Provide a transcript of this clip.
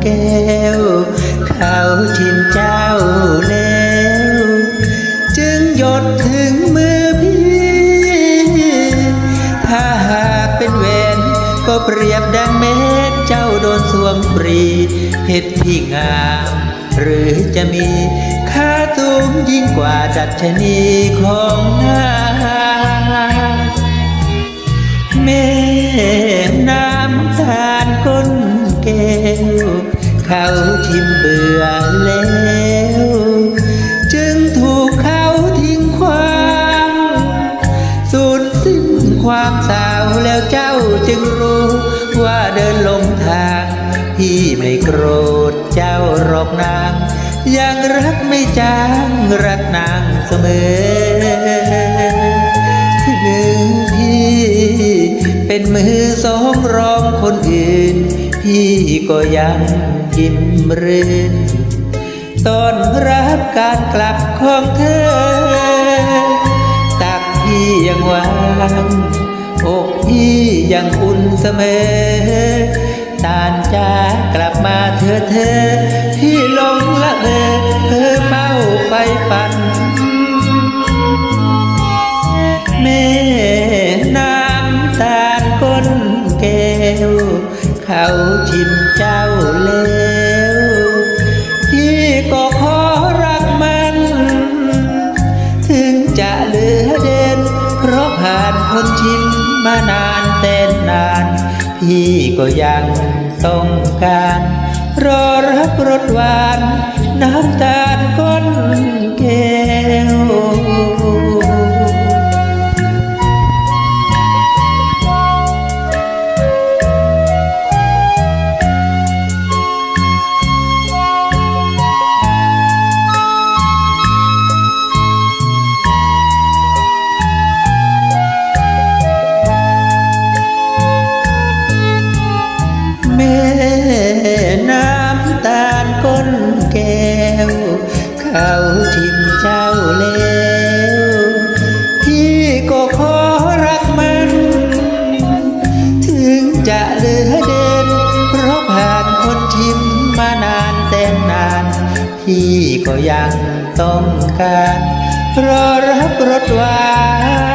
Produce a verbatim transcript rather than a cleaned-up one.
แก้วเขาชิมเจ้าแล้วจึงหยดถึงมือพี่ถ้าหากเป็นแหวนก็เปรียบดังเม็ดเจ้าโดนสวมปรีเพชรที่งามหรือจะมีค่าสูงยิ่งกว่าดัชนีของนาแม่น้ำตาลก้นแก้วเขาทิมเบื่อแล้วจึงถูกเขาทิ้งขว้างสูญสิ้นความสาวแล้วเจ้าจึงรู้ว่าเดินลงทางพี่ไม่โกรธเจ้าหรอกนางยังรักไม่จางรักนางเสมอมือพี่เป็นมือสองรองคนอื่นพี่ก็ยังยิ้มรื่นต้อนรับการกลับของเธอตักพี่ยังวางอกพี่ยังอุ่นเสมอตานจ้ากลับมาเธอเธอพี่ลงละเออเธอเป้าไปฝันแม่น้ำตาลก้นแก้วเขาชิมเจ้าแล้วพี่ก็ขอรักมันถึงจะเหลือเด่นเพราะผ่านคนชิมมานานแสนนานพี่ก็ยังต้องการรอรับรสหวานน้ำตาลก้นแก้วแม่น้ำตาลก้นแก้วเขาชิมเจ้าแล้วพี่ก็ขอรักมันถึงจะเหลือเด่นเพราะผ่านคนชิมมานานแสนนานพี่ก็ยังต้องการรอรับรสหวาน